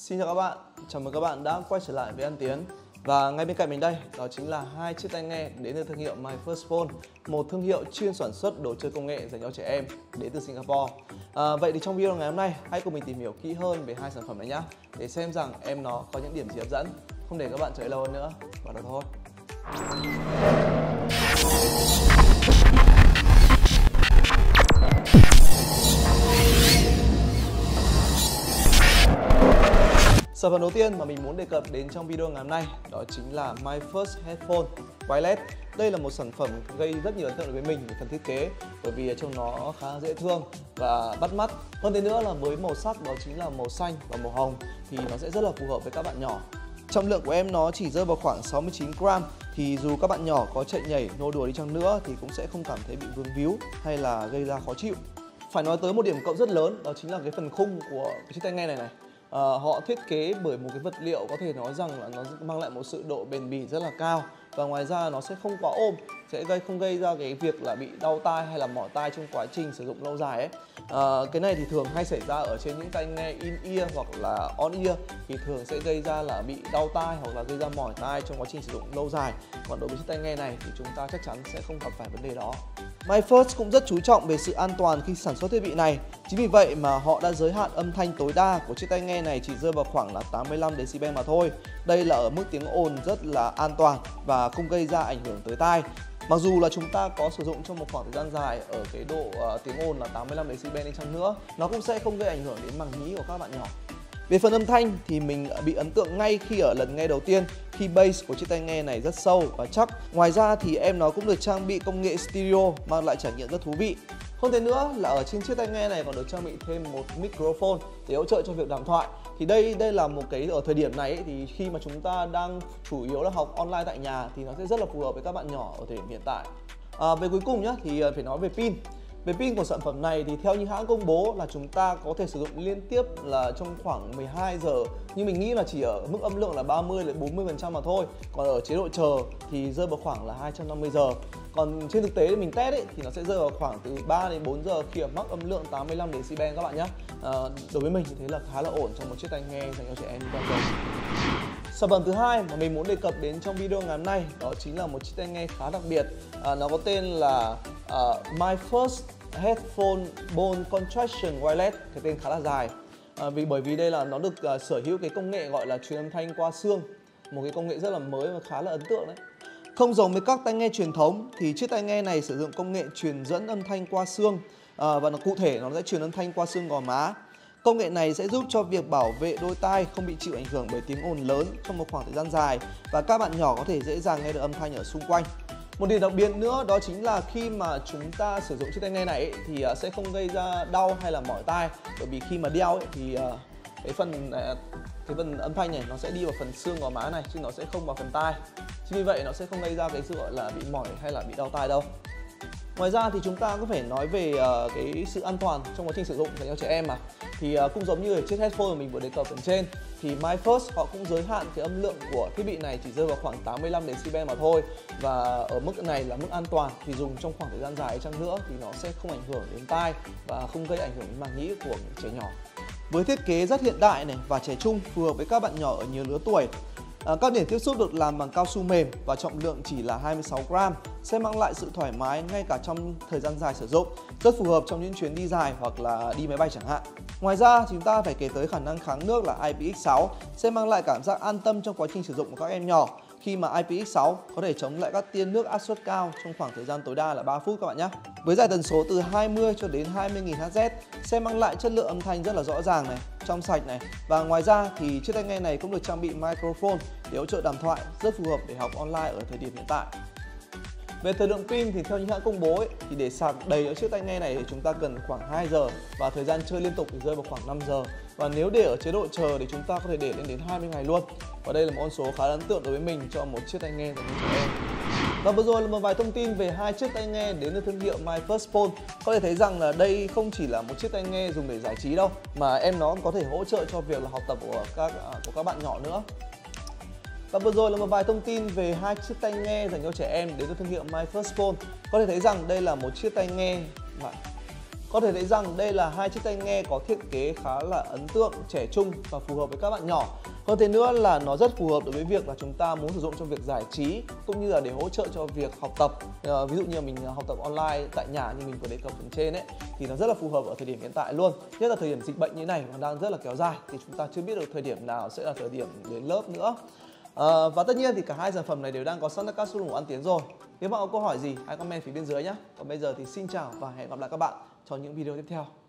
Xin chào các bạn, chào mừng các bạn đã quay trở lại với An Tiến. Và ngay bên cạnh mình đây, đó chính là hai chiếc tai nghe đến từ thương hiệu My First Phone, một thương hiệu chuyên sản xuất đồ chơi công nghệ dành cho trẻ em đến từ Singapore. Vậy thì trong video ngày hôm nay, hãy cùng mình tìm hiểu kỹ hơn về hai sản phẩm này nhé, để xem rằng em nó có những điểm gì hấp dẫn. Không để các bạn chờ lâu hơn nữa, vào đó thôi. Sản phẩm đầu tiên mà mình muốn đề cập đến trong video ngày hôm nay đó chính là My First Headphone Wireless. Đây là một sản phẩm gây rất nhiều ấn tượng đối với mình về phần thiết kế, bởi vì trông nó khá dễ thương và bắt mắt. Hơn thế nữa là với màu sắc đó chính là màu xanh và màu hồng thì nó sẽ rất là phù hợp với các bạn nhỏ. Trọng lượng của em nó chỉ rơi vào khoảng 69 gram, thì dù các bạn nhỏ có chạy nhảy nô đùa đi chăng nữa thì cũng sẽ không cảm thấy bị vướng víu hay là gây ra khó chịu. Phải nói tới một điểm cộng rất lớn, đó chính là cái phần khung của chiếc tai nghe này. Họ thiết kế bởi một cái vật liệu có thể nói rằng là nó mang lại một sự độ bền bỉ rất là cao, và ngoài ra nó sẽ không quá ôm, sẽ không gây ra cái việc là bị đau tai hay là mỏi tai trong quá trình sử dụng lâu dài ấy. Cái này thì thường hay xảy ra ở trên những tai nghe in-ear hoặc là on-ear, thì thường sẽ gây ra là bị đau tai hoặc là gây ra mỏi tai trong quá trình sử dụng lâu dài. Còn đối với chiếc tai nghe này thì chúng ta chắc chắn sẽ không gặp phải vấn đề đó. My First cũng rất chú trọng về sự an toàn khi sản xuất thiết bị này. Chính vì vậy mà họ đã giới hạn âm thanh tối đa của chiếc tai nghe này chỉ rơi vào khoảng là 85 decibel mà thôi. Đây là ở mức tiếng ồn rất là an toàn và không gây ra ảnh hưởng tới tai. Mặc dù là chúng ta có sử dụng trong một khoảng thời gian dài ở cái độ tiếng ồn là 85 decibel đi chăng nữa, nó cũng sẽ không gây ảnh hưởng đến màng nhĩ của các bạn nhỏ. Về phần âm thanh thì mình bị ấn tượng ngay khi ở lần nghe đầu tiên, khi bass của chiếc tai nghe này rất sâu và chắc. Ngoài ra thì em nó cũng được trang bị công nghệ stereo mang lại trải nghiệm rất thú vị. Hơn thế nữa là ở trên chiếc tai nghe này còn được trang bị thêm một microphone để hỗ trợ cho việc đàm thoại. Thì đây là một cái ở thời điểm này ấy, thì khi mà chúng ta đang chủ yếu là học online tại nhà thì nó sẽ rất là phù hợp với các bạn nhỏ ở thời điểm hiện tại. Về cuối cùng nhá, thì phải nói về pin. Về pin của sản phẩm này thì theo như hãng công bố là chúng ta có thể sử dụng liên tiếp là trong khoảng 12 giờ. Nhưng mình nghĩ là chỉ ở mức âm lượng là 30-40% mà thôi. Còn ở chế độ chờ thì rơi vào khoảng là 250 giờ. Còn trên thực tế thì mình test ấy, thì nó sẽ rơi vào khoảng từ 3 đến 4 giờ khi ở mắc âm lượng 85 decibel các bạn nhé. Đối với mình thì thấy là khá là ổn trong một chiếc tai nghe dành cho trẻ em như bây giờ. Sản phẩm thứ hai mà mình muốn đề cập đến trong video ngày hôm nay đó chính là một chiếc tai nghe khá đặc biệt. Nó có tên là My First Headphone Bone Contraction Wireless. Cái tên khá là dài bởi vì đây là nó được sở hữu cái công nghệ gọi là truyền âm thanh qua xương, một cái công nghệ rất là mới và khá là ấn tượng đấy. Không giống với các tai nghe truyền thống thì chiếc tai nghe này sử dụng công nghệ truyền dẫn âm thanh qua xương, và cụ thể nó sẽ truyền âm thanh qua xương gò má. Công nghệ này sẽ giúp cho việc bảo vệ đôi tai không bị chịu ảnh hưởng bởi tiếng ồn lớn trong một khoảng thời gian dài, và các bạn nhỏ có thể dễ dàng nghe được âm thanh ở xung quanh. Một điểm đặc biệt nữa đó chính là khi mà chúng ta sử dụng chiếc tai nghe này ấy, thì sẽ không gây ra đau hay là mỏi tai, bởi vì khi mà đeo ấy, thì cái phần âm thanh này nó sẽ đi vào phần xương gò má này chứ nó sẽ không vào phần tai. Chính vì vậy nó sẽ không gây ra cái sự gọi là bị mỏi hay là bị đau tai đâu. Ngoài ra thì chúng ta có phải nói về cái sự an toàn trong quá trình sử dụng dành cho trẻ em mà. Thì cũng giống như ở chiếc headphone mà mình vừa đề cập ở trên, thì My First họ cũng giới hạn cái âm lượng của thiết bị này chỉ rơi vào khoảng 85 decibel mà thôi. Và ở mức này là mức an toàn, thì dùng trong khoảng thời gian dài chăng nữa thì nó sẽ không ảnh hưởng đến tai và không gây ảnh hưởng đến màng nhĩ của trẻ nhỏ. Với thiết kế rất hiện đại này và trẻ trung, phù hợp với các bạn nhỏ ở nhiều lứa tuổi. Các điểm tiếp xúc được làm bằng cao su mềm và trọng lượng chỉ là 26 gram, sẽ mang lại sự thoải mái ngay cả trong thời gian dài sử dụng, rất phù hợp trong những chuyến đi dài hoặc là đi máy bay chẳng hạn. Ngoài ra chúng ta phải kể tới khả năng kháng nước là IPX6 sẽ mang lại cảm giác an tâm trong quá trình sử dụng của các em nhỏ, khi mà IPX6 có thể chống lại các tia nước áp suất cao trong khoảng thời gian tối đa là 3 phút các bạn nhé. Với giải tần số từ 20 cho đến 20.000 Hz sẽ mang lại chất lượng âm thanh rất là rõ ràng này, trong sạch này. Và ngoài ra thì chiếc tai nghe này cũng được trang bị microphone để hỗ trợ đàm thoại, rất phù hợp để học online ở thời điểm hiện tại. Về thời lượng pin thì theo những hãng công bố ấy, thì để sạc đầy ở chiếc tai nghe này thì chúng ta cần khoảng 2 giờ, và thời gian chơi liên tục thì rơi vào khoảng 5 giờ. Và nếu để ở chế độ chờ thì chúng ta có thể để lên đến 20 ngày luôn. Và đây là một con số khá ấn tượng đối với mình cho một chiếc tai nghe dành cho trẻ em. Và vừa rồi là một vài thông tin về hai chiếc tai nghe đến từ thương hiệu My First Phone. Có thể thấy rằng là đây không chỉ là một chiếc tai nghe dùng để giải trí đâu, mà em nó có thể hỗ trợ cho việc là học tập của các bạn nhỏ nữa. Và vừa rồi là một vài thông tin về hai chiếc tai nghe dành cho trẻ em đến từ thương hiệu My First Phone. Có thể thấy rằng đây là một chiếc tai nghe Có thể thấy rằng đây là hai chiếc tai nghe có thiết kế khá là ấn tượng, trẻ trung và phù hợp với các bạn nhỏ. Hơn thế nữa là nó rất phù hợp đối với việc là chúng ta muốn sử dụng trong việc giải trí cũng như là để hỗ trợ cho việc học tập. Ví dụ như là mình học tập online tại nhà như mình vừa đề cập phần trên ấy, thì nó rất là phù hợp ở thời điểm hiện tại luôn. Nhất là thời điểm dịch bệnh như này nó đang rất là kéo dài thì chúng ta chưa biết được thời điểm nào sẽ là thời điểm đến lớp nữa. Và tất nhiên thì cả hai sản phẩm này đều đang có sẵn các số đồng ăn tiến rồi. Nếu bạn có câu hỏi gì hãy comment phía bên dưới nhé. Còn bây giờ thì xin chào và hẹn gặp lại các bạn trong những video tiếp theo.